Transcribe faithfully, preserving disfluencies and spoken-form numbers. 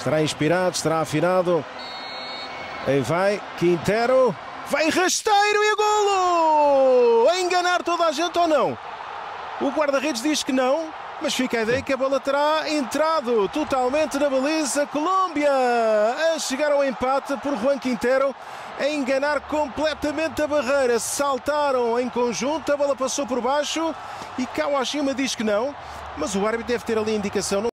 Estará inspirado, estará afinado. Aí vai Quintero. Vai rasteiro e a golo! A enganar toda a gente ou não? O guarda-redes diz que não, mas fica a ideia que a bola terá entrado totalmente na baliza. Colômbia a chegar ao empate por Juan Quintero, a enganar completamente a barreira. Saltaram em conjunto, a bola passou por baixo e Kawashima diz que não, mas o árbitro deve ter ali a indicação.